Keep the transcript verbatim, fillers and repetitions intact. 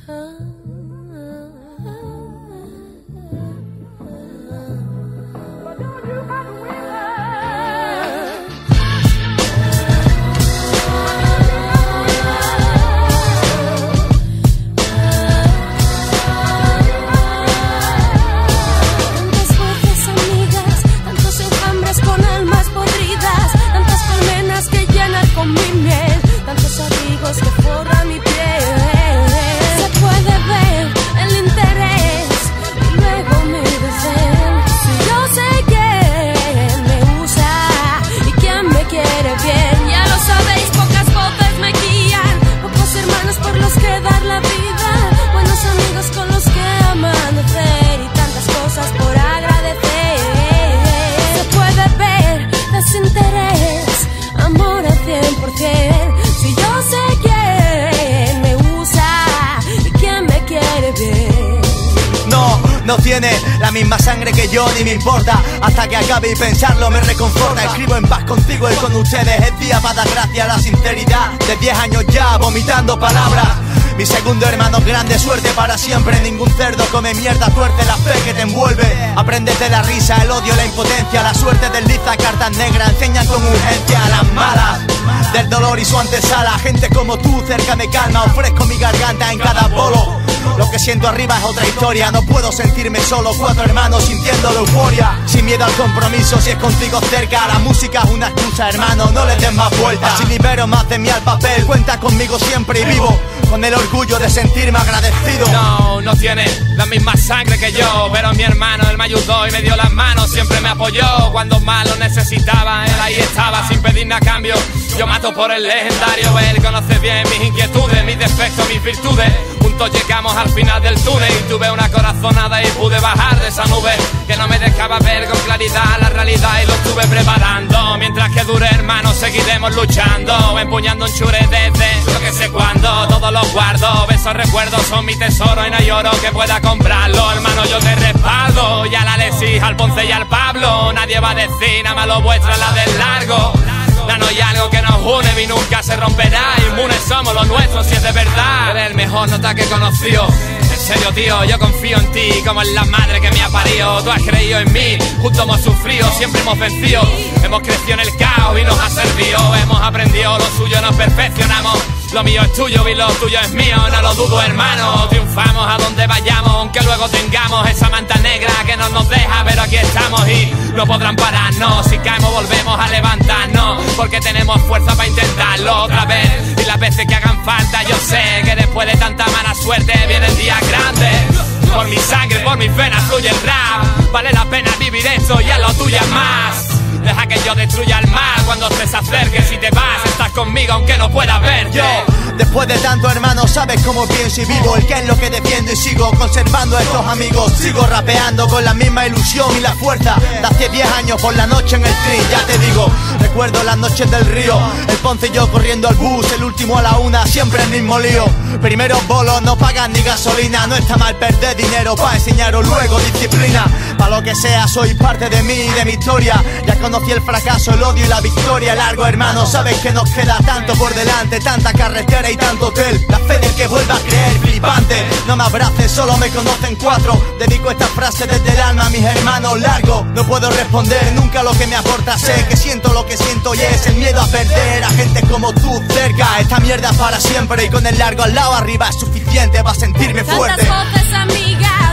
No tiene la misma sangre que yo, ni me importa. Hasta que acabe y pensarlo me reconforta. Escribo en paz contigo y con ustedes. Es día para dar gracias a la sinceridad de diez años ya vomitando palabras. Mi segundo hermano grande, suerte para siempre. Ningún cerdo come mierda, tuerce la fe que te envuelve. Aprendes de la risa, el odio, la impotencia. La suerte desliza cartas negras, enseñan con urgencia a las malas del dolor y su antesala. Gente como tú cerca me calma, ofrezco mi garganta en cada bolo. Lo que siento arriba es otra historia. No puedo sentirme solo, cuatro hermanos sintiendo la euforia. Sin miedo al compromiso, si es contigo cerca. La música es una excusa, hermano, no le des más vueltas. Si libero más de mí al papel, cuenta conmigo siempre y vivo con el orgullo de sentirme agradecido. No, no tiene la misma sangre que yo, pero mi hermano, él me ayudó y me dio las manos. Siempre me apoyó cuando más lo necesitaba. Él ahí estaba sin pedir nada a cambio. Yo mato por el legendario. Él conoce bien mis inquietudes, mis defectos, mis virtudes. Juntos llegamos al final del túnel y tuve una corazonada y pude bajar de esa nube que no me dejaba ver con claridad la realidad, y lo estuve preparando. Mientras que dure, hermano, seguiremos luchando, empuñando un chure desde yo que sé cuándo. Todos los guardo, esos recuerdos son mi tesoro y no hay oro que pueda comprarlo. Hermano, yo te respaldo, y a la Alexis, al Ponce y al Pablo. Nadie va a decir nada malo vuestra, la del largo. Ya no hay algo que nos une y nunca se romperá. Inmunes somos los nuestros si es de verdad. Eres el mejor nota que he conocido. En serio, tío, yo confío en ti como en la madre que me ha parido. Tú has creído en mí, juntos hemos sufrido, siempre hemos vencido. Hemos crecido en el caos y nos ha servido. Hemos aprendido lo suyo, nos perfeccionamos. Lo mío es tuyo y lo tuyo es mío, no lo dudo, hermano. Triunfamos a donde vayamos, aunque luego tengamos esa manta negra que no nos deja, pero aquí estamos y no podrán pararnos. Si caemos volvemos a levantarnos, porque tenemos fuerza para intentarlo otra vez. Y las veces que hagan falta, yo sé que después de tanta mala suerte vienen días grandes. Por mi sangre, por mis venas fluye el rap. Vale la pena vivir esto y a lo tuyo más. Deja que yo destruya el mal cuando te se acerque. Si te vas, estás conmigo aunque no puedas verte. Después de tanto, hermano, sabes cómo pienso y vivo. El que es lo que defiendo y sigo conservando a estos amigos. Sigo rapeando con la misma ilusión y la fuerza de hace diez años por la noche en el tri. Ya te digo, recuerdo las noches del río, el Ponce y yo corriendo al bus, el último a la una, siempre el mismo lío. Primeros bolos no pagan ni gasolina. No está mal perder dinero para enseñaros luego disciplina. Pa' lo que sea, soy parte de mí y de mi historia. Ya conocí el fracaso, el odio y la victoria. Largo, hermano, sabes que nos queda tanto por delante, tanta carretera y tanto hotel. La fe del que vuelva a creer, flipante. No me abracen, solo me conocen cuatro. Dedico esta frase desde el alma a mis hermanos. Largo, no puedo responder nunca lo que me aporta. Sé que siento lo que siento y es el miedo a perder a gente como tú cerca. Esta mierda para siempre y con el largo al lado arriba es suficiente para sentirme fuerte. Tantas voces amigas